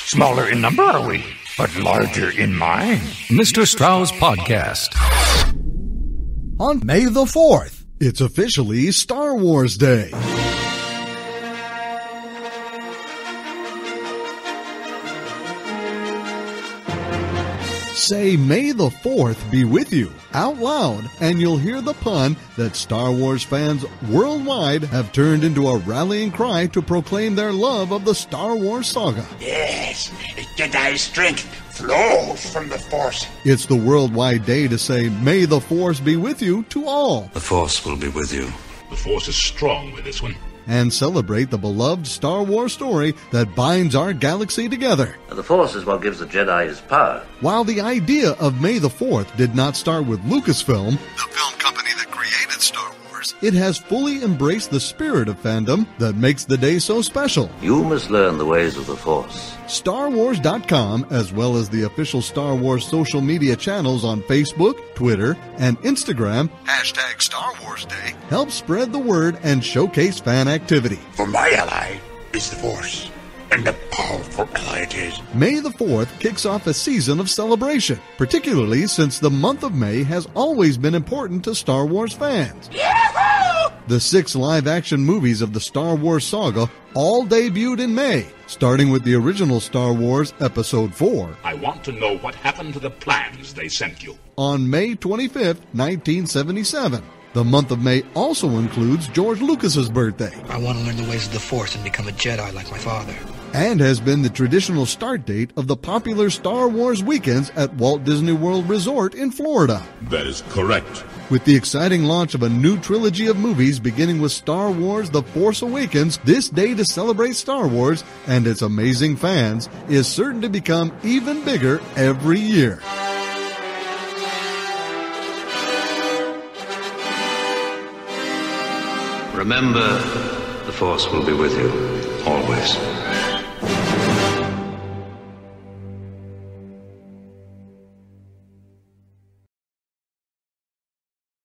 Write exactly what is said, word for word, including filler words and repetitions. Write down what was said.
Smaller in number, are we? But larger in mind. Mister Strauss Podcast. On May the fourth, it's officially Star Wars Day. Say May the fourth be with you out loud, and you'll hear the pun that Star Wars fans worldwide have turned into a rallying cry to proclaim their love of the Star Wars saga. Yes, Jedi strength flows from the Force. It's the worldwide day to say May the Force be with you to all. The Force will be with you. The Force is strong with this one. And celebrate the beloved Star Wars story that binds our galaxy together. The Force is what gives the Jedi his power. While the idea of May the fourth did not start with Lucasfilm, the film company that created Star Wars, it has fully embraced the spirit of fandom that makes the day so special. You must learn the ways of the Force. Star Wars dot com, as well as the official Star Wars social media channels on Facebook, Twitter, and Instagram, hashtag Star Wars Day, help spread the word and showcase fan activity. For my ally is the Force, and a powerful ally it is. May the fourth kicks off a season of celebration, particularly since the month of May has always been important to Star Wars fans. Yahoo! The six live-action movies of the Star Wars saga all debuted in May, starting with the original Star Wars Episode four. I want to know what happened to the plans they sent you. On May twenty-fifth, nineteen seventy-seven. The month of May also includes George Lucas's birthday. I want to learn the ways of the Force and become a Jedi like my father. And has been the traditional start date of the popular Star Wars weekends at Walt Disney World Resort in Florida. That is correct. With the exciting launch of a new trilogy of movies beginning with Star Wars The Force Awakens, this day to celebrate Star Wars and its amazing fans is certain to become even bigger every year. Remember, the Force will be with you, always.